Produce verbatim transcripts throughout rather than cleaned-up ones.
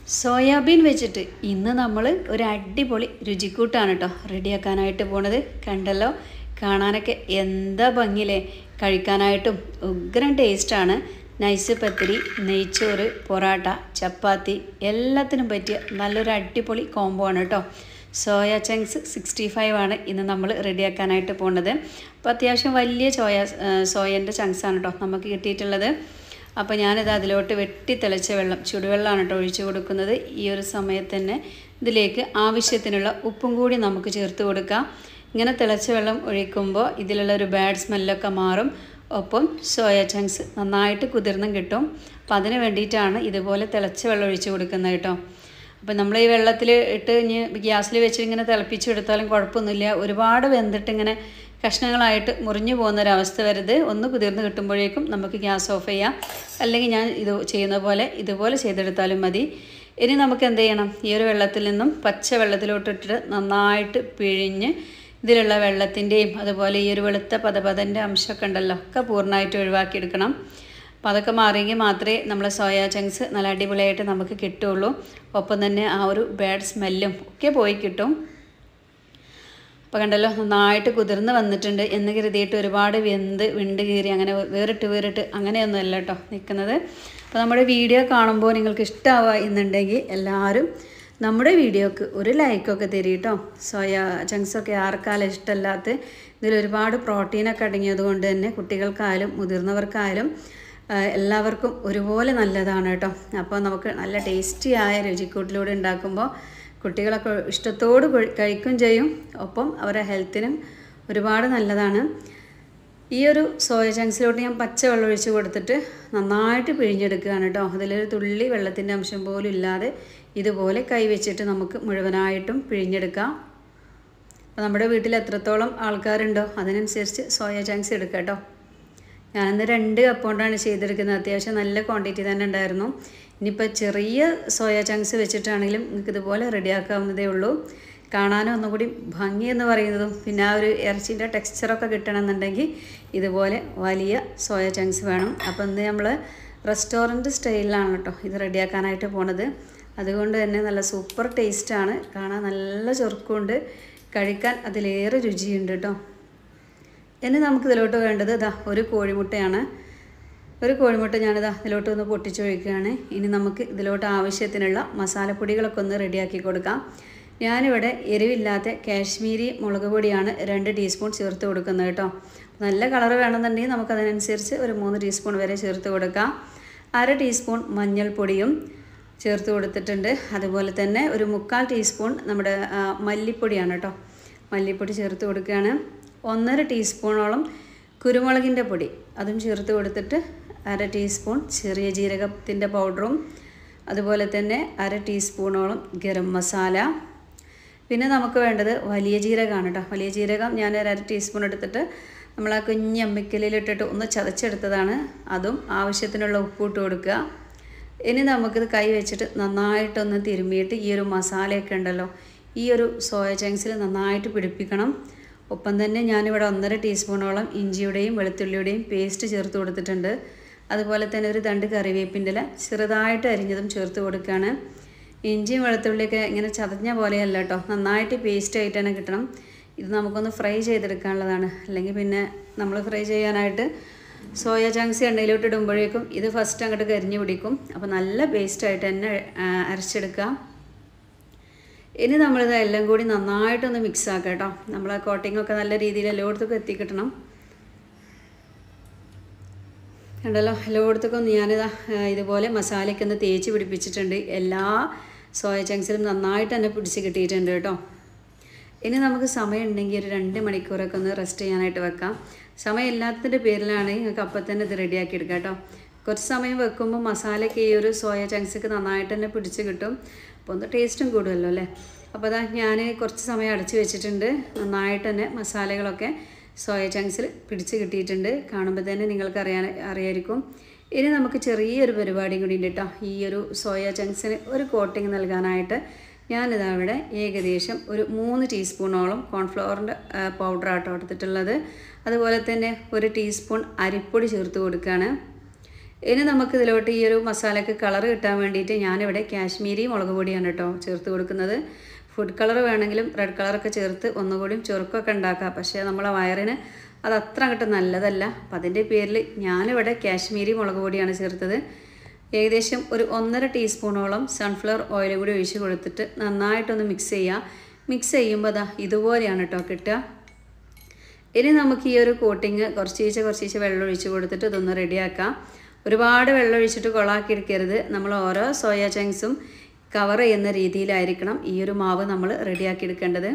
Soybean വെച്ചിട്ട് ഇന്ന് നമ്മൾ ഒരു അടിപൊളി രുചിക്കൂട്ടാണ് കേട്ടോ റെഡിയാക്കാനായിട്ട് പോണത്. കണ്ടല്ലോ, കാണാനൊക്കെ എന്താ ഭംഗിയില്ലേ, കഴിക്കാനായിട്ടും ഉഗ്രൻ ടേസ്റ്റാണ്. നൈസ് പത്തിരി, നെയ്ച്ചോറ്, പൊറാട്ട, ചപ്പാത്തി എല്ലാത്തിനും പറ്റിയ നല്ലൊരു അടിപൊളി കോംബോ ആണ് കേട്ടോ. സോയ ചങ്ക്സ് സിക്സ്റ്റി ഫൈവ് ആണ് ഇന്ന് നമ്മൾ റെഡിയാക്കാനായിട്ട് പോകുന്നത്. അപ്പോൾ അത്യാവശ്യം വലിയ സോയ സോയൻ്റെ ചങ്ക്സാണ് കേട്ടോ നമുക്ക് കിട്ടിയിട്ടുള്ളത്. അപ്പോൾ ഞാനിത് അതിലോട്ട് വെട്ടി തിളച്ച വെള്ളം, ചുടുവെള്ളമാണ് കേട്ടോ ഒഴിച്ച് കൊടുക്കുന്നത്. ഈ ഒരു സമയത്ത് തന്നെ ഇതിലേക്ക് ആവശ്യത്തിനുള്ള ഉപ്പും കൂടി നമുക്ക് ചേർത്ത് കൊടുക്കാം. ഇങ്ങനെ തിളച്ച വെള്ളം ഒഴിക്കുമ്പോൾ ഇതിലുള്ള ഒരു ബാഡ് സ്മെല്ലൊക്കെ മാറും. ഒപ്പം സോയ ചങ്ക്സ് നന്നായിട്ട് കുതിർന്നും കിട്ടും. അപ്പം അതിന് വേണ്ടിയിട്ടാണ് ഇതുപോലെ തിളച്ച വെള്ളം ഒഴിച്ച് കൊടുക്കുന്നത് കേട്ടോ. അപ്പം നമ്മൾ ഈ വെള്ളത്തിൽ ഇട്ട് ഇനി ഗ്യാസിൽ വെച്ച് ഇങ്ങനെ തിളപ്പിച്ചെടുത്താലും കുഴപ്പമൊന്നുമില്ല. ഒരുപാട് വെന്തിട്ട് ഇങ്ങനെ കഷ്ണങ്ങളായിട്ട് മുറിഞ്ഞു പോകുന്നൊരവസ്ഥ വരുത്. ഒന്ന് കുതിർന്ന് കിട്ടുമ്പോഴേക്കും നമുക്ക് ഗ്യാസ് ഓഫ് ചെയ്യാം. അല്ലെങ്കിൽ ഞാൻ ഇത് ചെയ്യുന്ന പോലെ ഇതുപോലെ ചെയ്തെടുത്താലും മതി. ഇനി നമുക്ക് എന്ത് ചെയ്യണം, ഈ ഒരു വെള്ളത്തിൽ നിന്നും പച്ച വെള്ളത്തിലോട്ടിട്ട് നന്നായിട്ട് പിഴിഞ്ഞ് ഇതിലുള്ള വെള്ളത്തിൻ്റെയും അതുപോലെ ഈ ഒരു വെളുത്ത പതപതൻ്റെ അംശമൊക്കെ ഉണ്ടല്ലോ ഒക്കെ പൂർണ്ണമായിട്ട് ഒഴിവാക്കിയെടുക്കണം. അപ്പോൾ അതൊക്കെ മാറിയെങ്കിൽ മാത്രമേ നമ്മളെ സോയ ചങ്ക്സ് നല്ല അടിപൊളിയായിട്ട് നമുക്ക് കിട്ടുകയുള്ളൂ. ഒപ്പം തന്നെ ആ ഒരു ബാഡ് സ്മെല്ലും ഒക്കെ പോയി കിട്ടും. അപ്പോൾ കണ്ടല്ലോ, നന്നായിട്ട് കുതിർന്ന് വന്നിട്ടുണ്ട് എന്ന് കരുതിയിട്ട് ഒരുപാട് വെന്ത് വിണ്ട് കീറി അങ്ങനെ വേറിട്ട് വേറിട്ട് അങ്ങനെയൊന്നും അല്ല കേട്ടോ നിൽക്കുന്നത്. അപ്പോൾ നമ്മുടെ വീഡിയോ കാണുമ്പോൾ നിങ്ങൾക്ക് ഇഷ്ടമാവുക എന്നുണ്ടെങ്കിൽ എല്ലാവരും നമ്മുടെ വീഡിയോക്ക് ഒരു ലൈക്കൊക്കെ തരും കേട്ടോ. സോയ ചങ്ക്സൊക്കെ ആർക്കാലും ഇഷ്ടമല്ലാത്ത, ഇതിലൊരുപാട് പ്രോട്ടീനൊക്കെ അടങ്ങിയത് കൊണ്ട് തന്നെ കുട്ടികൾക്കായാലും മുതിർന്നവർക്കായാലും എല്ലാവർക്കും ഒരുപോലെ നല്ലതാണ് കേട്ടോ. അപ്പോൾ നമുക്ക് നല്ല ടേസ്റ്റിയായ രുചിക്കൂട്ടിലൂടെ ഉണ്ടാക്കുമ്പോൾ കുട്ടികളൊക്കെ ഇഷ്ടത്തോട് കഴിക്കും ചെയ്യും. ഒപ്പം അവരുടെ ഹെൽത്തിനും ഒരുപാട് നല്ലതാണ്. ഈ ഒരു സോയ ചങ്ക്സിലോട്ട് ഞാൻ പച്ച വെള്ളം ഒഴിച്ച് കൊടുത്തിട്ട് നന്നായിട്ട് പിഴിഞ്ഞെടുക്കുകയാണ് കേട്ടോ. അതിലൊരു തുള്ളി വെള്ളത്തിൻ്റെ അംശം പോലും ഇല്ലാതെ ഇതുപോലെ കൈ വെച്ചിട്ട് നമുക്ക് മുഴുവനായിട്ടും പിഴിഞ്ഞെടുക്കാം. അപ്പോൾ നമ്മുടെ വീട്ടിൽ എത്രത്തോളം ആൾക്കാരുണ്ടോ അതിനനുസരിച്ച് സോയ ചങ്ക്സ് എടുക്കാം കേട്ടോ. ഞാനിന്ന് രണ്ട് കപ്പ് കൊണ്ടാണ് ചെയ്തെടുക്കുന്നത്. അത്യാവശ്യം നല്ല ക്വാണ്ടിറ്റി തന്നെ ഉണ്ടായിരുന്നു. ഇനിയിപ്പോൾ ചെറിയ സോയ ചങ്ക്സ് വെച്ചിട്ടാണെങ്കിലും നിങ്ങൾക്ക് ഇതുപോലെ റെഡിയാക്കാവുന്നതേ ഉള്ളൂ. കാണാനും ഒന്നുകൂടി ഭംഗി എന്ന് പറയുന്നതും പിന്നെ ആ ഒരു ഇറച്ചിൻ്റെ ടെക്സ്ചറൊക്കെ കിട്ടണമെന്നുണ്ടെങ്കിൽ ഇതുപോലെ വലിയ സോയ ചങ്ക്സ് വേണം. അപ്പോൾ ഇന്ന് നമ്മൾ റെസ്റ്റോറൻറ്റ് സ്റ്റൈലിലാണ് കേട്ടോ ഇത് റെഡിയാക്കാനായിട്ട് പോണത്. അതുകൊണ്ട് തന്നെ നല്ല സൂപ്പർ ടേസ്റ്റാണ്. കാണാൻ നല്ല ചൊറുക്കുണ്ട്, കഴിക്കാൻ അതിലേറെ രുചിയുണ്ട് കേട്ടോ. ഇനി നമുക്കിതിലോട്ട് വേണ്ടത് ഇതാ ഒരു കോഴിമുട്ടയാണ്. ഒരു കോഴിമുട്ട ഞാനിതാ ഇതിലോട്ട് ഒന്ന് പൊട്ടിച്ചൊഴിക്കുകയാണ്. ഇനി നമുക്ക് ഇതിലോട്ട് ആവശ്യത്തിനുള്ള മസാലപ്പൊടികളൊക്കെ ഒന്ന് റെഡിയാക്കി കൊടുക്കാം. ഞാനിവിടെ എരിവില്ലാത്ത കാശ്മീരി മുളക് പൊടിയാണ് രണ്ട് ടീസ്പൂൺ ചേർത്ത് കൊടുക്കുന്നത് കേട്ടോ. നല്ല കളർ വേണമെന്നുണ്ടെങ്കിൽ നമുക്കതിനനുസരിച്ച് ഒരു മൂന്ന് ടീസ്പൂൺ വരെ ചേർത്ത് കൊടുക്കാം. അര ടീസ്പൂൺ മഞ്ഞൾപ്പൊടിയും ചേർത്ത് കൊടുത്തിട്ടുണ്ട്. അതുപോലെ തന്നെ ഒരു മുക്കാൽ ടീസ്പൂൺ നമ്മുടെ മല്ലിപ്പൊടിയാണ് കേട്ടോ, മല്ലിപ്പൊടി ചേർത്ത് കൊടുക്കുകയാണ്. ഒന്നര ടീസ്പൂണോളം കുരുമുളകിൻ്റെ പൊടി അതും ചേർത്ത് കൊടുത്തിട്ട് അര ടീസ്പൂൺ ചെറിയ ജീരകത്തിൻ്റെ പൗഡറും അതുപോലെ തന്നെ അര ടീസ്പൂണോളം ഗരം മസാല. പിന്നെ നമുക്ക് വേണ്ടത് വലിയ ജീരകമാണ് കേട്ടോ. വലിയ ജീരകം ഞാൻ ഒരു അര ടീസ്പൂൺ എടുത്തിട്ട് നമ്മൾ ആ കുഞ്ഞ് അമ്മിക്കല്ലിലിട്ടിട്ട് ഒന്ന് ചതച്ചെടുത്തതാണ്. അതും ആവശ്യത്തിനുള്ള ഉപ്പ് ഇട്ട് കൊടുക്കുക. ഇനി നമുക്കിത് കൈ വെച്ചിട്ട് നന്നായിട്ടൊന്ന് തിരുമ്മിയിട്ട് ഈ ഒരു മസാലയൊക്കെ ഉണ്ടല്ലോ ഈ ഒരു സോയ ചങ്ക്സിൽ നന്നായിട്ട് പിടിപ്പിക്കണം. ഒപ്പം തന്നെ ഞാനിവിടെ ഒന്നര ടീസ്പൂണോളം ഇഞ്ചിയുടെയും വെളുത്തുള്ളിയുടെയും പേസ്റ്റ് ചേർത്ത് കൊടുത്തിട്ടുണ്ട്. അതുപോലെ തന്നെ ഒരു തണ്ട് കറിവേപ്പിൻ്റെ ഇല ചെറുതായിട്ട് അരിഞ്ഞതും ചേർത്ത് കൊടുക്കുകയാണ്. ഇഞ്ചിയും വെളുത്തുള്ളിയൊക്കെ ഇങ്ങനെ ചതഞ്ഞ പോലെയല്ല കേട്ടോ, നന്നായിട്ട് പേസ്റ്റായിട്ട് തന്നെ കിട്ടണം. ഇത് നമുക്കൊന്ന് ഫ്രൈ ചെയ്തെടുക്കാനുള്ളതാണ്. അല്ലെങ്കിൽ പിന്നെ നമ്മൾ ഫ്രൈ ചെയ്യാനായിട്ട് സോയ ചങ്ക്സ് എണ്ണയിലോട്ട് ഇടുമ്പോഴേക്കും ഇത് ഫസ്റ്റ് അങ്ങോട്ട് കരിഞ്ഞ് പിടിക്കും. അപ്പോൾ നല്ല പേസ്റ്റായിട്ട് തന്നെ അരച്ചെടുക്കാം. ഇനി നമ്മളിത് എല്ലാം കൂടി നന്നായിട്ടൊന്ന് മിക്സ് ആക്കാം കേട്ടോ. നമ്മൾ ആ കോട്ടിങ്ങൊക്കെ നല്ല രീതിയിൽ എല്ലായിടത്തേക്കും എത്തിക്കിട്ടണം. കണ്ടല്ലോ, എല്ലായിടത്തേക്കും ഞാനിതാ ഇതുപോലെ മസാലയ്ക്ക് ഒന്ന് തേച്ച് പിടിപ്പിച്ചിട്ടുണ്ട്. എല്ലാ സോയ ചങ്ക്സിലും നന്നായിട്ട് തന്നെ പിടിച്ച് കിട്ടിയിട്ടുണ്ട് കേട്ടോ. ഇനി നമുക്ക് സമയം ഉണ്ടെങ്കിൽ ഒരു രണ്ട് മണിക്കൂറൊക്കെ ഒന്ന് റെസ്റ്റ് ചെയ്യാനായിട്ട് വെക്കാം. സമയം ഇല്ലാത്തതിൻ്റെ പേരിലാണെങ്കിൽ നിങ്ങൾക്ക് അപ്പം തന്നെ ഇത് റെഡിയാക്കി എടുക്കാം കേട്ടോ. കുറച്ച് സമയം വെക്കുമ്പോൾ മസാലയ്ക്ക് ഈ ഒരു സോയ ചങ്ക്സൊക്കെ നന്നായിട്ട് തന്നെ പിടിച്ച് കിട്ടും. അപ്പോൾ ഒന്ന് ടേസ്റ്റും കൂടുമല്ലോ അല്ലേ. അപ്പോൾ അതാ ഞാൻ കുറച്ച് സമയം അടച്ച് വെച്ചിട്ടുണ്ട്. നന്നായിട്ട് തന്നെ മസാലകളൊക്കെ സോയ ചങ്ക്സിൽ പിടിച്ച് കിട്ടിയിട്ടുണ്ട്. കാണുമ്പോൾ തന്നെ നിങ്ങൾക്ക് അറിയാൻ അറിയായിരിക്കും. ഇനി നമുക്ക് ചെറിയൊരു പരിപാടിയും കൂടി ഉണ്ട് കേട്ടോ. ഈ ഒരു സോയ ചങ്ക്സിന് ഒരു കോട്ടിങ് നൽകാനായിട്ട് ഞാനിതാ ഇവിടെ ഏകദേശം ഒരു മൂന്ന് ടീസ്പൂണോളം കോൺഫ്ലവറിൻ്റെ പൗഡറാട്ടോ എടുത്തിട്ടുള്ളത്. അതുപോലെ തന്നെ ഒരു ടീസ്പൂൺ അരിപ്പൊടി ചേർത്ത് കൊടുക്കുകയാണ്. ഇനി നമുക്ക് ഇതിലോട്ട് ഈ ഒരു മസാലയ്ക്ക് കളർ കിട്ടാൻ വേണ്ടിയിട്ട് ഞാനിവിടെ കാശ്മീരി മുളക് പൊടിയാണ് കേട്ടോ ചേർത്ത് കൊടുക്കുന്നത്. ഫുഡ് കളർ വേണമെങ്കിലും റെഡ് കളറൊക്കെ ചേർത്ത് ഒന്നുകൂടിയും ചൊറുക്കൊക്കെ ഉണ്ടാക്കാം. പക്ഷേ നമ്മളെ വയറിന് അത് അത്ര അങ്ങോട്ട് നല്ലതല്ല. അപ്പം അതിൻ്റെ പേരിൽ ഞാനിവിടെ കാശ്മീരി മുളക് പൊടിയാണ് ചേർത്തത്. ഏകദേശം ഒരു ഒന്നര ടീസ്പൂണോളം സൺഫ്ലവർ ഓയിൽ കൂടി ഒഴിച്ച് കൊടുത്തിട്ട് നന്നായിട്ടൊന്ന് മിക്സ് ചെയ്യുക. മിക്സ് ചെയ്യുമ്പോൾ അതാ ഇതുപോലെയാണ് കേട്ടോ കിട്ടുക. ഇനി നമുക്ക് ഈ ഒരു കോട്ടിങ് കുറച്ചീച്ച കുറച്ചീച്ച വെള്ളം ഒഴിച്ച് കൊടുത്തിട്ട് ഇതൊന്ന് റെഡിയാക്കാം. ഒരുപാട് വെള്ളം ഒഴിച്ചിട്ട് കൊളാക്കി എടുക്കരുത്. നമ്മൾ ഓരോ സോയ ചങ്ക്സും കവർ ചെയ്യുന്ന രീതിയിലായിരിക്കണം ഈ ഒരു മാവ് നമ്മൾ റെഡിയാക്കി എടുക്കേണ്ടത്.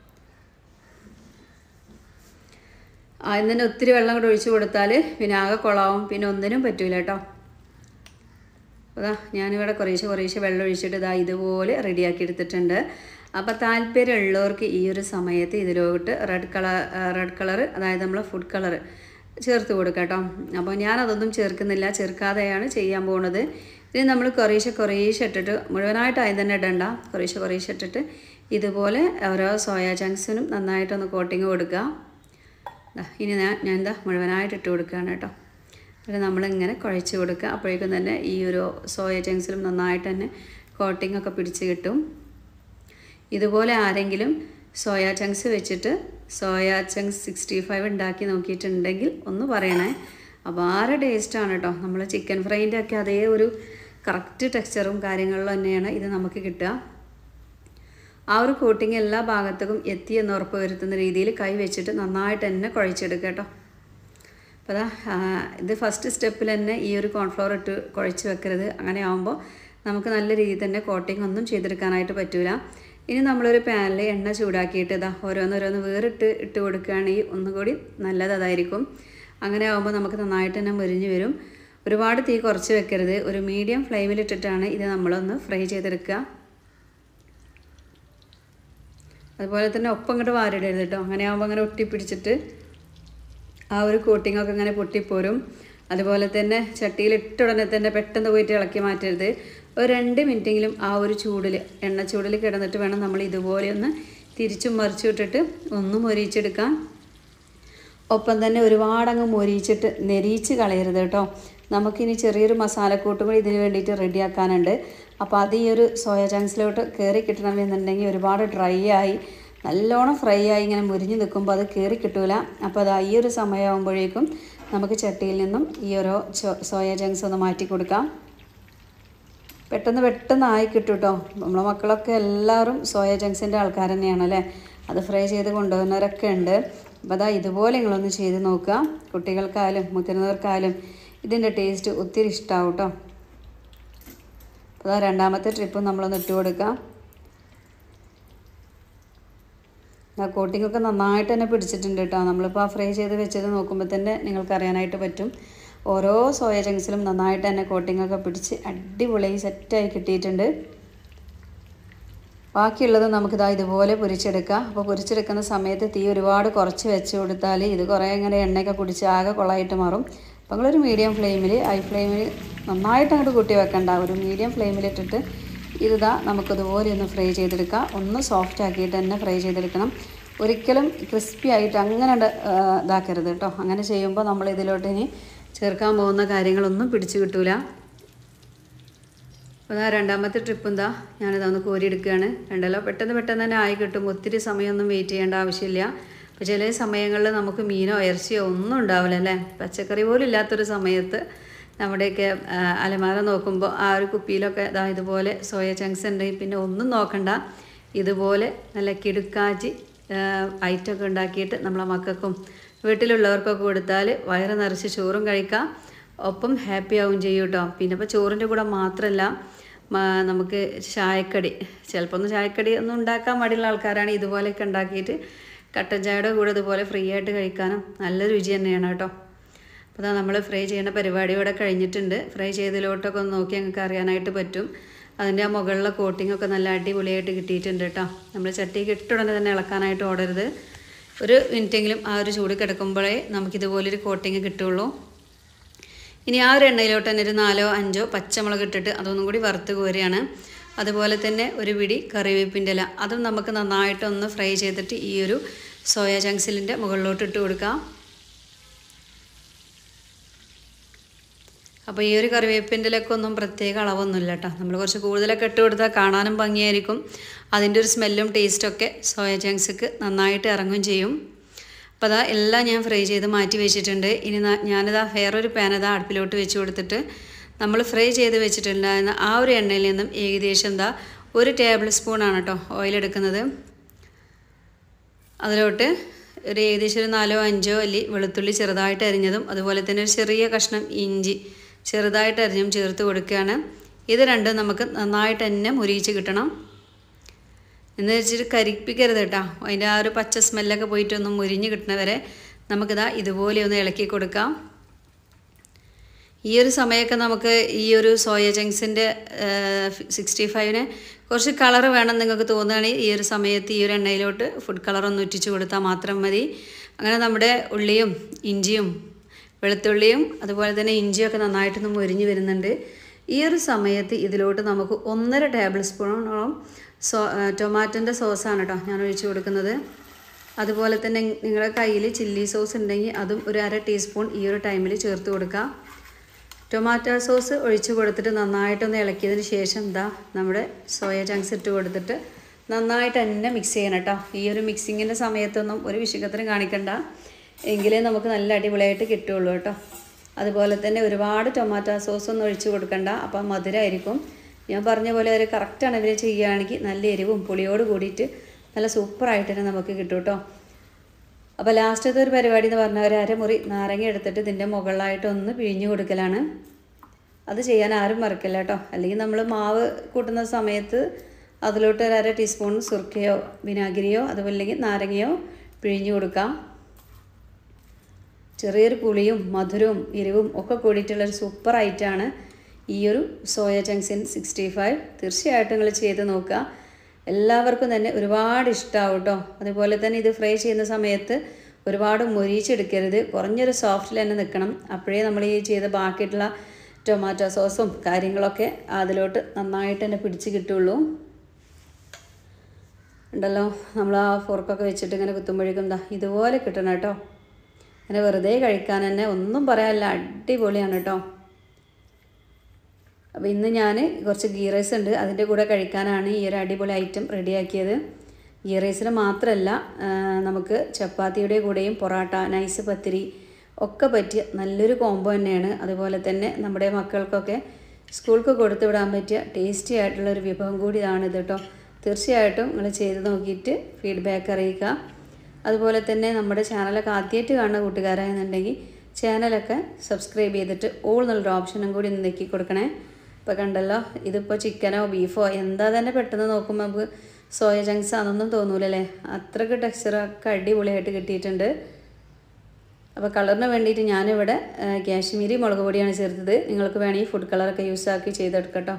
ആദ്യം തന്നെ ഒത്തിരി വെള്ളം കൂടെ ഒഴിച്ച് കൊടുത്താൽ പിന്നെ ആകെ കൊളാവും, പിന്നെ ഒന്നിനും പറ്റൂല കേട്ടോ. അതാ ഞാനിവിടെ കുറേശ്ശെ കുറേശ്ശെ വെള്ളം ഒഴിച്ചിട്ട് ഇതാ ഇതുപോലെ റെഡിയാക്കി എടുത്തിട്ടുണ്ട്. അപ്പോൾ താല്പര്യമുള്ളവർക്ക് ഈ ഒരു സമയത്ത് ഇതിലോട്ട് റെഡ് കളർ റെഡ് കളർ അതായത് നമ്മൾ ഫുഡ് കളർ ചേർത്ത് കൊടുക്കാം കേട്ടോ. അപ്പോൾ ഞാനതൊന്നും ചേർക്കുന്നില്ല, ചേർക്കാതെയാണ് ചെയ്യാൻ പോകുന്നത്. ഇനി നമ്മൾ കുറേശ്ശെ കുറേശ്ശെ ഇട്ടിട്ട് മുഴുവനായിട്ട് അതിന് തന്നെ ഇടണ്ട, കുറേശ്ശെ കുറേശ്ശെ ഇട്ടിട്ട് ഇതുപോലെ ഓരോ സോയ ചങ്ക്സിനും നന്നായിട്ടൊന്ന് കോട്ടിങ് കൊടുക്കുക. ഇനി ഞാൻ ഞാൻ എന്താ മുഴുവനായിട്ട് ഇട്ട് കൊടുക്കുകയാണ് കേട്ടോ. പിന്നെ നമ്മളിങ്ങനെ കുഴച്ച് കൊടുക്കുക. അപ്പോഴേക്കും തന്നെ ഈ ഒരു സോയ ചങ്ക്സിലും നന്നായിട്ട് തന്നെ കോട്ടിംഗ് ഒക്കെ പിടിച്ച് കിട്ടും. ഇതുപോലെ ആരെങ്കിലും സോയ ചങ്ക്സ് വെച്ചിട്ട് സോയ ചങ്ക്സ് സിക്സ്റ്റി ഫൈവ് ഉണ്ടാക്കി നോക്കിയിട്ടുണ്ടെങ്കിൽ ഒന്ന് പറയണേ. അപാര ടേസ്റ്റാണ് കേട്ടോ. നമ്മൾ ചിക്കൻ ഫ്രൈൻ്റെ ഒക്കെ അതേ ഒരു കറക്റ്റ് ടെക്സ്ചറും കാര്യങ്ങളിലും തന്നെയാണ് ഇത് നമുക്ക് കിട്ടുക. ആ ഒരു കോട്ടിങ് എല്ലാ ഭാഗത്തേക്കും എത്തി എന്ന് ഉറപ്പ് വരുത്തുന്ന രീതിയിൽ കൈ വെച്ചിട്ട് നന്നായിട്ട് തന്നെ കുഴച്ചെടുക്കുക കേട്ടോ. അപ്പോൾ അതാ ഇത് ഫസ്റ്റ് സ്റ്റെപ്പിൽ തന്നെ ഈ ഒരു കോൺഫ്ലവർ ഇട്ട് കുഴച്ച് വെക്കരുത്. അങ്ങനെ ആകുമ്പോൾ നമുക്ക് നല്ല രീതിയിൽ തന്നെ കോട്ടിങ് ഒന്നും ചെയ്തെടുക്കാനായിട്ട് പറ്റില്ല. ഇനി നമ്മളൊരു പാനിൽ എണ്ണ ചൂടാക്കിയിട്ട് ഇതാ ഓരോന്നോരോന്ന് വേറിട്ട് ഇട്ട് കൊടുക്കുകയാണെങ്കിൽ ഒന്നുകൂടി നല്ലത് അതായിരിക്കും. അങ്ങനെ ആകുമ്പോൾ നമുക്ക് നന്നായിട്ട് തന്നെ മുരിഞ്ഞ് വരും. ഒരുപാട് തീ കുറച്ച് വെക്കരുത്, ഒരു മീഡിയം ഫ്ലെയിമിലിട്ടിട്ടാണ് ഇത് നമ്മളൊന്ന് ഫ്രൈ ചെയ്തെടുക്കുക. അതുപോലെ തന്നെ ഒപ്പം ഇങ്ങോട്ട് വാരിടരുത് കേട്ടോ. അങ്ങനെ ആകുമ്പോൾ അങ്ങനെ ഒട്ടിപ്പിടിച്ചിട്ട് ആ ഒരു കോട്ടിങ്ങൊക്കെ ഇങ്ങനെ പൊട്ടിപ്പോരും. അതുപോലെ തന്നെ ചട്ടിയിൽ ഇട്ട ഉടനെ തന്നെ പെട്ടെന്ന് പോയിട്ട് ഇളക്കി മാറ്റരുത്. ഒരു രണ്ട് മിനിറ്റെങ്കിലും ആ ഒരു ചൂടിൽ എണ്ണ ചൂടിൽ കിടന്നിട്ട് വേണം നമ്മൾ ഇതുപോലെ ഒന്ന് തിരിച്ചും മറിച്ചു വിട്ടിട്ട് ഒന്ന് മൊരിയിച്ചെടുക്കാൻ. ഒപ്പം തന്നെ ഒരുപാടങ്ങ് മൊരിയിച്ചിട്ട് നെരിയിച്ച് കളയരുത് കേട്ടോ. നമുക്കിനി ചെറിയൊരു മസാലക്കൂട്ടും കൂടി ഇതിന് വേണ്ടിയിട്ട് റെഡിയാക്കാനുണ്ട്. അപ്പോൾ അത് ഈ ഒരു സോയ ചങ്ക്സിലോട്ട് കയറി കിട്ടണമെന്നുണ്ടെങ്കിൽ ഒരുപാട് ഡ്രൈ ആയി നല്ലോണം ഫ്രൈ ആയി ഇങ്ങനെ മുരിഞ്ഞ് നിൽക്കുമ്പോൾ അത് കയറി കിട്ടൂല. അപ്പോൾ അത് ഈ ഒരു സമയമാകുമ്പോഴേക്കും നമുക്ക് ചട്ടിയിൽ നിന്നും ഈ ഒരു സോയ ചങ്ക്സ് ഒന്ന് മാറ്റി കൊടുക്കാം. പെട്ടെന്ന് പെട്ടെന്ന് ആയി കിട്ടും കേട്ടോ. നമ്മളെ മക്കളൊക്കെ എല്ലാവരും സോയ ചങ്ക്സിൻ്റെ ആൾക്കാർ തന്നെയാണല്ലേ. അത് ഫ്രൈ ചെയ്ത് കൊണ്ടുപോകുന്നവരൊക്കെ ഉണ്ട്. അപ്പോൾ അതാ ഇതുപോലെ നിങ്ങളൊന്ന് ചെയ്ത് നോക്കുക. കുട്ടികൾക്കായാലും മുതിർന്നവർക്കായാലും ഇതിൻ്റെ ടേസ്റ്റ് ഒത്തിരി ഇഷ്ടമാവും കേട്ടോ. അപ്പോൾ അതാ രണ്ടാമത്തെ ട്രിപ്പും നമ്മളൊന്ന് ഇട്ട് കൊടുക്കാം. ആ കോട്ടിങ്ങൊക്കെ നന്നായിട്ട് തന്നെ പിടിച്ചിട്ടുണ്ട് കേട്ടോ. നമ്മളിപ്പോൾ ആ ഫ്രൈ ചെയ്ത് വെച്ചത് നോക്കുമ്പോൾ തന്നെ നിങ്ങൾക്ക് അറിയാനായിട്ട് പറ്റും. ഓരോ സോയ ചങ്ക്സിലും നന്നായിട്ട് തന്നെ കോട്ടിങ്ങൊക്കെ പിടിച്ച് അടിപൊളിയായി സെറ്റായി കിട്ടിയിട്ടുണ്ട്. ബാക്കിയുള്ളത് നമുക്കിതാ ഇതുപോലെ പൊരിച്ചെടുക്കാം. അപ്പോൾ പൊരിച്ചെടുക്കുന്ന സമയത്ത് തീ ഒരുപാട് കുറച്ച് വെച്ച് കൊടുത്താൽ ഇത് കുറേ ഇങ്ങനെ എണ്ണയൊക്കെ കുടിച്ച് ആകെ കൊളായിട്ട് മാറും. അപ്പോൾ നിങ്ങളൊരു മീഡിയം ഫ്ലെയിമിൽ ഹൈ ഫ്ലെയിമിൽ നന്നായിട്ട് അങ്ങോട്ട് കൂട്ടി വെക്കണ്ട, ഒരു മീഡിയം ഫ്ലെയിമിലിട്ടിട്ട് ഇതാ നമുക്കിതുപോലെ ഒന്ന് ഫ്രൈ ചെയ്തെടുക്കാം. ഒന്ന് സോഫ്റ്റ് ആക്കിയിട്ട് തന്നെ ഫ്രൈ ചെയ്തെടുക്കണം. ഒരിക്കലും ക്രിസ്പി ആയിട്ട് അങ്ങനെ ഇതാക്കരുത് കേട്ടോ. അങ്ങനെ ചെയ്യുമ്പോൾ നമ്മൾ ഇതിലോട്ട് ഇനി ചേർക്കാൻ പോകുന്ന കാര്യങ്ങളൊന്നും പിടിച്ചു കിട്ടൂല. അപ്പോൾ അതാ രണ്ടാമത്തെ ട്രിപ്പ് എന്താ ഞാനിതൊന്ന് കോരിയെടുക്കുകയാണ്. രണ്ടല്ലോ പെട്ടെന്ന് പെട്ടെന്ന് തന്നെ ആയി കിട്ടും. ഒത്തിരി സമയമൊന്നും വെയിറ്റ് ചെയ്യേണ്ട ആവശ്യമില്ല. അപ്പോൾ ചില സമയങ്ങളിൽ നമുക്ക് മീനോ ഇറച്ചിയോ ഒന്നും ഉണ്ടാവില്ല അല്ലേ. പച്ചക്കറി പോലും ഇല്ലാത്തൊരു സമയത്ത് നമ്മുടെയൊക്കെ അലമാര നോക്കുമ്പോൾ ആ ഒരു കുപ്പിയിലൊക്കെ ഇതാ ഇതുപോലെ സോയ ചങ്ക്സ് ഉണ്ടെങ്കിൽ പിന്നെ ഒന്നും നോക്കണ്ട. ഇതുപോലെ നല്ല കിടുക്കാച്ചി ഐറ്റമൊക്കെ ഉണ്ടാക്കിയിട്ട് നമ്മളെ മക്കൾക്കും വീട്ടിലുള്ളവർക്കൊക്കെ കൊടുത്താൽ വയറ് നിറച്ച് ചോറും കഴിക്കാം, ഒപ്പം ഹാപ്പി ആവും ചെയ്യും കേട്ടോ. പിന്നെ ഇപ്പോൾ ചോറിൻ്റെ കൂടെ മാത്രമല്ല നമുക്ക് ചായക്കടി, ചിലപ്പോൾ ഒന്ന് ചായക്കടി ഒന്നും ഉണ്ടാക്കാൻ മടിയുള്ള ആൾക്കാരാണ് ഇതുപോലെയൊക്കെ ഉണ്ടാക്കിയിട്ട് കട്ടൻ ചായയുടെ കൂടെ ഇതുപോലെ ഫ്രീ ആയിട്ട് കഴിക്കാനും നല്ല രുചി തന്നെയാണ് കേട്ടോ. അപ്പോൾ അതാ നമ്മൾ ഫ്രൈ ചെയ്യുന്ന പരിപാടി ഇവിടെ കഴിഞ്ഞിട്ടുണ്ട്. ഫ്രൈ ചെയ്തതിലോട്ടൊക്കെ ഒന്ന് നോക്കി ഞങ്ങൾക്ക് അറിയാനായിട്ട് പറ്റും. അതിൻ്റെ ആ മുകളിലെ കോട്ടിങ്ങൊക്കെ നല്ല അടിപൊളിയായിട്ട് കിട്ടിയിട്ടുണ്ട് കേട്ടോ. നമ്മൾ ചട്ടിക്ക് ഇട്ടുടനെ തന്നെ ഇളക്കാനായിട്ട് ഓടരുത്. ഒരു മിനിറ്റെങ്കിലും ആ ഒരു ചൂട് കിടക്കുമ്പോഴേ നമുക്കിതുപോലൊരു കോട്ടിങ് കിട്ടുള്ളൂ. ഇനി ആ ഒരു എണ്ണയിലോട്ട് തന്നെ ഒരു നാലോ അഞ്ചോ പച്ചമുളക് ഇട്ടിട്ട് അതൊന്നും കൂടി വറുത്ത് കോരുകയാണ്. അതുപോലെ തന്നെ ഒരു പിടി കറിവേപ്പിൻ്റെ ഇല അതും നമുക്ക് നന്നായിട്ടൊന്ന് ഫ്രൈ ചെയ്തിട്ട് ഈ ഒരു സോയ ചങ്ക്സിലിൻ്റെ മുകളിലോട്ട് ഇട്ട് കൊടുക്കാം. അപ്പോൾ ഈ ഒരു കറിവേപ്പിൻ്റെലൊക്കെ ഒന്നും പ്രത്യേക അളവൊന്നുമില്ല കേട്ടോ. നമ്മൾ കുറച്ച് കൂടുതലൊക്കെ ഇട്ട് കൊടുത്താൽ കാണാനും ഭംഗിയായിരിക്കും. അതിൻ്റെ ഒരു സ്മെല്ലും ടേസ്റ്റൊക്കെ സോയ ചങ്ക്സ്ക്ക് നന്നായിട്ട് ഇറങ്ങുകയും ചെയ്യും. അപ്പോൾ അതാ എല്ലാം ഞാൻ ഫ്രൈ ചെയ്ത് മാറ്റി വെച്ചിട്ടുണ്ട്. ഇനി ഞാനിതാ വേറൊരു പാൻ അതാ അടുപ്പിലോട്ട് വെച്ച് കൊടുത്തിട്ട് നമ്മൾ ഫ്രൈ ചെയ്ത് വെച്ചിട്ടുണ്ടായിരുന്ന ആ ഒരു എണ്ണയിൽ നിന്നും ഏകദേശം എന്താ ഒരു ടേബിൾ സ്പൂണാണ് കേട്ടോ ഓയിൽ എടുക്കുന്നത്. അതിലോട്ട് ഒരു ഏകദേശം ഒരു നാലോ അഞ്ചോ അല്ലി വെളുത്തുള്ളി ചെറുതായിട്ട് അരിഞ്ഞതും അതുപോലെ തന്നെ ഒരു ചെറിയ കഷ്ണം ഇഞ്ചി ചെറുതായിട്ട് അരിഞ്ഞും ചേർത്ത് കൊടുക്കുകയാണ്. ഇത് രണ്ടും നമുക്ക് നന്നായിട്ട് തന്നെ മുരിയിച്ച് കിട്ടണം. എന്ന് വെച്ചിട്ട് കരിപ്പിക്കരുത് കേട്ടോ. അതിൻ്റെ ആ ഒരു പച്ച സ്മെല്ലൊക്കെ പോയിട്ടൊന്നും മുരിഞ്ഞ് കിട്ടുന്നവരെ നമുക്കിതാ ഇതുപോലെ ഒന്ന് ഇളക്കി കൊടുക്കാം. ഈ ഒരു സമയമൊക്കെ നമുക്ക് ഈ ഒരു സോയ ചങ്ക്സിൻ്റെ സിക്സ്റ്റി ഫൈവിന് കുറച്ച് കളർ വേണം നിങ്ങൾക്ക് തോന്നുകയാണെങ്കിൽ ഈ ഒരു സമയത്ത് ഈ ഒരു എണ്ണയിലോട്ട് ഫുഡ് കളറൊന്ന് ഉറ്റിച്ച് കൊടുത്താൽ മാത്രം മതി. അങ്ങനെ നമ്മുടെ ഉള്ളിയും ഇഞ്ചിയും വെളുത്തുള്ളിയും അതുപോലെ തന്നെ ഇഞ്ചിയൊക്കെ നന്നായിട്ടൊന്ന് മുരിഞ്ഞ് വരുന്നുണ്ട്. ഈ ഒരു സമയത്ത് ഇതിലോട്ട് നമുക്ക് ഒന്നര ടേബിൾ സ്പൂണോളം സോ ടൊമാറ്റോൻ്റെ സോസാണ് കേട്ടോ ഞാൻ ഒഴിച്ച് കൊടുക്കുന്നത്. അതുപോലെ തന്നെ നിങ്ങളുടെ കയ്യിൽ ചില്ലി സോസ് ഉണ്ടെങ്കിൽ അതും ഒരു അര ടീസ്പൂൺ ഈ ഒരു ടൈമിൽ ചേർത്ത് കൊടുക്കാം. ടൊമാറ്റോ സോസ് ഒഴിച്ച് കൊടുത്തിട്ട് നന്നായിട്ടൊന്ന് ഇളക്കിയതിന് ശേഷം ഇതാ നമ്മുടെ സോയ ചങ്ക്സ് ഇട്ട് കൊടുത്തിട്ട് നന്നായിട്ട് തന്നെ മിക്സ് ചെയ്യണം കേട്ടോ. ഈ ഒരു മിക്സിങ്ങിൻ്റെ സമയത്തൊന്നും ഒരു വിശകലനം കാണിക്കണ്ട, എങ്കിലേ നമുക്ക് നല്ല അടിപൊളിയായിട്ട് കിട്ടുള്ളൂ കേട്ടോ. അതുപോലെ തന്നെ ഒരുപാട് ടൊമാറ്റോ സോസൊന്നും ഒഴിച്ച് കൊടുക്കണ്ട, അപ്പം മധുരമായിരിക്കും. ഞാൻ പറഞ്ഞ പോലെ ഒരു കറക്റ്റ് അളവിൽ ചെയ്യുകയാണെങ്കിൽ നല്ല എരിവും പുളിയോട് കൂടിയിട്ട് നല്ല സൂപ്പറായിട്ട് തന്നെ നമുക്ക് കിട്ടും കേട്ടോ. അപ്പോൾ ലാസ്റ്റത്തെ ഒരു പരിപാടി എന്ന് പറഞ്ഞാൽ ഒരു അരമുറി നാരങ്ങ എടുത്തിട്ട് ഇതിൻ്റെ മുകളിലായിട്ട് ഒന്ന് പിഴിഞ്ഞ് കൊടുക്കലാണ്. അത് ചെയ്യാൻ ആരും മറക്കില്ല കേട്ടോ. അല്ലെങ്കിൽ നമ്മൾ മാവ് കൂട്ടുന്ന സമയത്ത് അതിലോട്ട് ഒരു അര ടീസ്പൂൺ സുർക്കയോ വിനാഗിരിയോ അതുപോലെ അല്ലെങ്കിൽ നാരങ്ങയോ പിഴിഞ്ഞ് കൊടുക്കാം. ചെറിയൊരു പുളിയും മധുരവും എരിവും ഒക്കെ കൂടിയിട്ടുള്ളൊരു സൂപ്പർ ഐറ്റമാണ് ഈ ഒരു soya chunks in sixty five. തീർച്ചയായിട്ടും നിങ്ങൾ ചെയ്ത് നോക്കുക. എല്ലാവർക്കും തന്നെ ഒരുപാട് ഇഷ്ടമാവും കേട്ടോ. അതുപോലെ തന്നെ ഇത് ഫ്രൈ ചെയ്യുന്ന സമയത്ത് ഒരുപാട് മൊരിച്ചെടുക്കരുത്, കുറഞ്ഞൊരു സോഫ്റ്റിൽ തന്നെ നിൽക്കണം. അപ്പോഴേ നമ്മൾ ഈ ചെയ്ത ബാക്കിയിട്ടുള്ള ടൊമാറ്റോ സോസും കാര്യങ്ങളൊക്കെ അതിലോട്ട് നന്നായിട്ട് തന്നെ പിടിച്ച് കിട്ടുള്ളൂ. ഉണ്ടല്ലോ, നമ്മൾ ആ ഫോർക്കൊക്കെ വെച്ചിട്ട് ഇങ്ങനെ കുത്തുമ്പോഴേക്കും എന്താ ഇതുപോലെ കിട്ടണം കേട്ടോ. അങ്ങനെ വെറുതെ കഴിക്കാൻ തന്നെ ഒന്നും പറയാനില്ല, അടിപൊളിയാണ് കേട്ടോ. അപ്പോൾ ഇന്ന് ഞാൻ കുറച്ച് ഗീ റൈസ് ഉണ്ട്, അതിൻ്റെ കൂടെ കഴിക്കാനാണ് ഈ ഒരു അടിപൊളി ഐറ്റം റെഡിയാക്കിയത്. ഗീ റൈസിന് മാത്രമല്ല നമുക്ക് ചപ്പാത്തിയുടെ കൂടെയും പൊറോട്ട നൈസ് പത്തിരി ഒക്കെ പറ്റിയ നല്ലൊരു കോംബോ തന്നെയാണ്. അതുപോലെ തന്നെ നമ്മുടെ മക്കൾക്കൊക്കെ സ്കൂൾക്ക് കൊടുത്തു വിടാൻ പറ്റിയ ടേസ്റ്റി ആയിട്ടുള്ളൊരു വിഭവം കൂടി ഇതാണിത് കേട്ടോ. തീർച്ചയായിട്ടും നിങ്ങൾ ചെയ്ത് നോക്കിയിട്ട് ഫീഡ്ബാക്ക് അറിയിക്കുക. അതുപോലെ തന്നെ നമ്മുടെ ചാനലൊക്കെ ആദ്യമായിട്ട് കാണുന്ന കൂട്ടുകാരാണെന്നുണ്ടെങ്കിൽ ചാനലൊക്കെ സബ്സ്ക്രൈബ് ചെയ്തിട്ട് ഓൾ എന്നുള്ളൊരു ഓപ്ഷനും കൂടി ഒന്ന് നെക്കി കൊടുക്കണേ. ഇപ്പോൾ കണ്ടല്ലോ, ഇതിപ്പോൾ ചിക്കനോ ബീഫോ എന്താ തന്നെ പെട്ടെന്ന് നോക്കുമ്പോൾ നമുക്ക് സോയ ചങ്ക്സ് ആണെന്നൊന്നും തോന്നൂലല്ലേ. അത്രയ്ക്ക് ടെക്സ്ചറൊക്കെ അടിപൊളിയായിട്ട് കിട്ടിയിട്ടുണ്ട്. അപ്പോൾ കളറിന് വേണ്ടിയിട്ട് ഞാനിവിടെ കാശ്മീരി മുളക് പൊടിയാണ് ചേർത്തത്. നിങ്ങൾക്ക് വേണമെങ്കിൽ ഫുഡ് കളറൊക്കെ യൂസാക്കി ചെയ്തെടുക്കട്ടോ.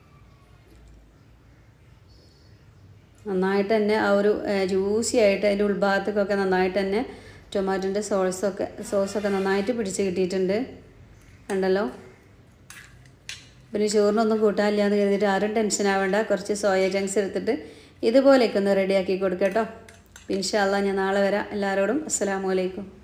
നന്നായിട്ട് തന്നെ ആ ഒരു ജ്യൂസി ആയിട്ട് അതിൻ്റെ ഉൾഭാഗത്തേക്കൊക്കെ നന്നായിട്ട് തന്നെ ടൊമാറ്റോൻ്റെ സോസൊക്കെ സോസൊക്കെ നന്നായിട്ട് പിടിച്ച് കിട്ടിയിട്ടുണ്ട്. കണ്ടല്ലോ, പിന്നെ ചോറിനൊന്നും കൂട്ടാനില്ല എന്ന് കരുതിയിട്ട് ആരും ടെൻഷൻ ആവേണ്ട. കുറച്ച് സോയ ചങ്ക്സ് എടുത്തിട്ട് ഇതുപോലെയൊക്കെ ഒന്ന് റെഡിയാക്കി കൊടുക്കട്ടോ. ഇൻഷാ അല്ലാഹ് ഞാൻ നാളെ വരാം. എല്ലാവരോടും അസ്സലാമു അലൈക്കും.